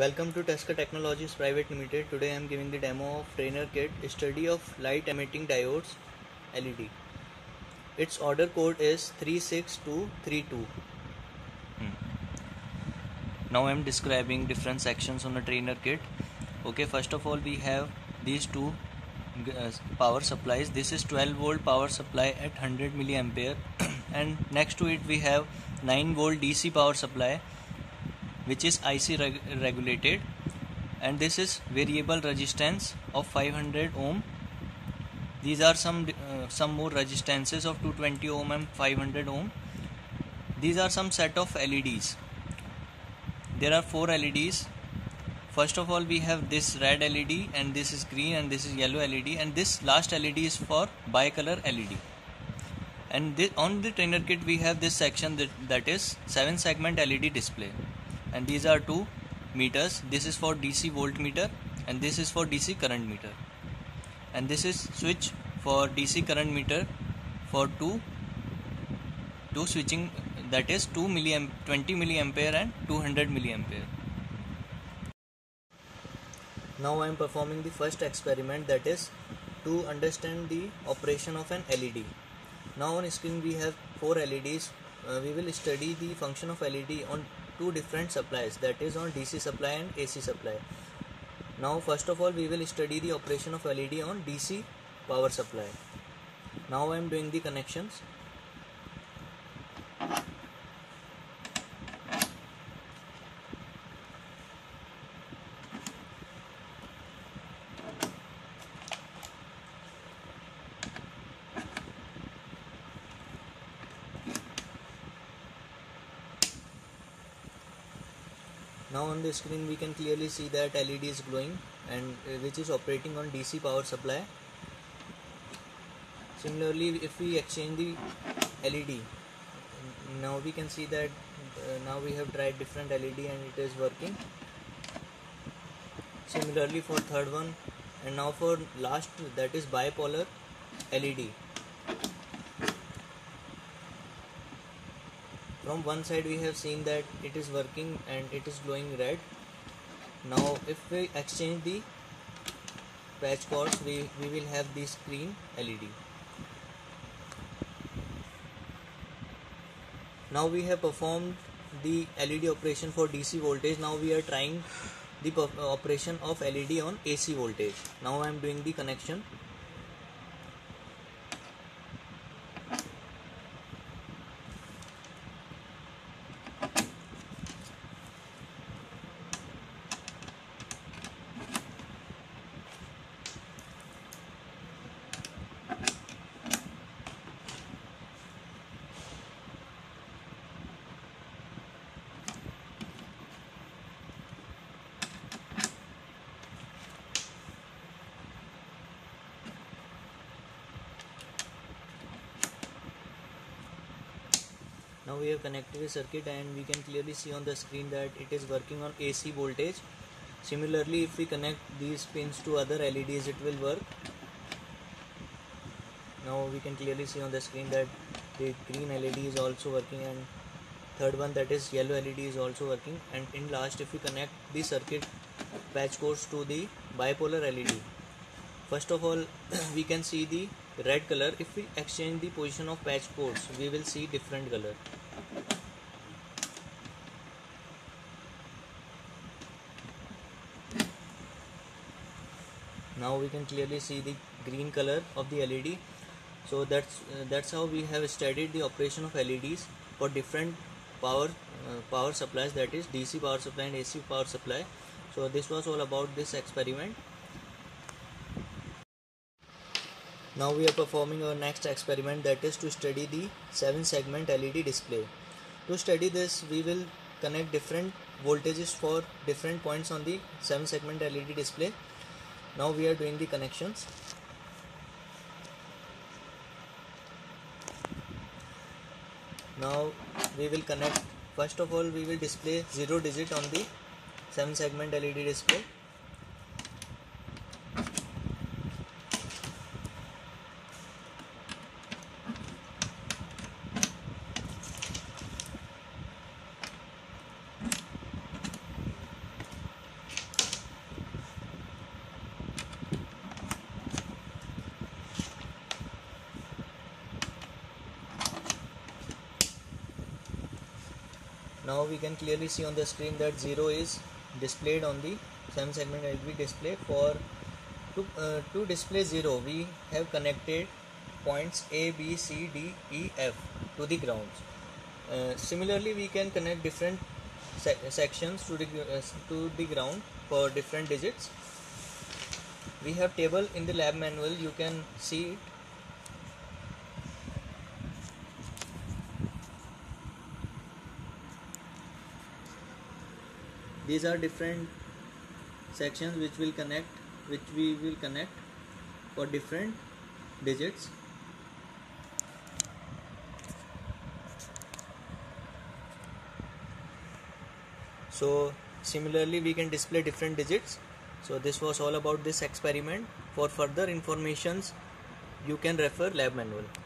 Welcome to Tesca Technologies Private Limited. Today I am giving the demo of Trainer Kit, a study of light emitting diodes LED. Its order code is 36232. Now I am describing different sections on the Trainer Kit. Okay, first of all we have these two power supplies. This is 12 volt power supply at 100 milliampere and next to it we have 9 volt DC power supply which is IC regulated, and this is variable resistance of 500 ohm. These are some more resistances of 220 ohm and 500 ohm. These are some set of LEDs. There are 4 LEDs. First of all we have this red LED, and this is green, and this is yellow LED, and this last LED is for bicolor LED. And on the trainer kit we have this section that is 7 segment LED display, and these are 2 meters. This is for DC voltmeter and this is for DC current meter, and this is switch for DC current meter for two switching, that is 20 milliampere and 200 milliampere. Now I am performing the first experiment, that is to understand the operation of an LED. Now on screen we have 4 LEDs. We will study the function of LED on 2 different supplies, that is on DC supply and AC supply. Now first of all we will study the operation of LED on DC power supply. Now I am doing the connections. Now on the screen we can clearly see that LED is glowing, and which is operating on DC power supply. Similarly, if we exchange the LED, now we can see that now we have tried different LED and it is working. Similarly for third one, and now for last, that is bipolar LED. From one side we have seen that it is working and it is glowing red. Now if we exchange the patch cords, we will have this green LED. Now we have performed the LED operation for DC voltage. Now we are trying the operation of LED on AC voltage. Now I am doing the connection. Now we have connected the circuit and we can clearly see on the screen that it is working on AC voltage. Similarly, if we connect these pins to other LEDs, it will work. Now we can clearly see on the screen that the green LED is also working, and third one, that is yellow LED, is also working. And in last, if we connect the circuit patch cords to the bipolar LED, first of all we can see the red color. If we exchange the position of patch cords, we will see different color. Now we can clearly see the green color of the LED. So that's how we have studied the operation of LEDs for different power supplies, that is DC power supply and AC power supply. So this was all about this experiment. Now we are performing our next experiment, that is to study the 7 segment LED display. To study this, we will connect different voltages for different points on the 7 segment LED display. Now we are doing the connections. Now we will connect, first of all we will display 0 digit on the 7 segment LED display. Now we can clearly see on the screen that 0 is displayed on the 7 segment LED display. To display 0, we have connected points A, B, C, D, E, F to the grounds. Similarly, we can connect different sections to the ground for different digits. We have table in the lab manual, you can see it. These are different sections which we will connect for different digits. So similarly we can display different digits. So this was all about this experiment. For further informations you can refer lab manual.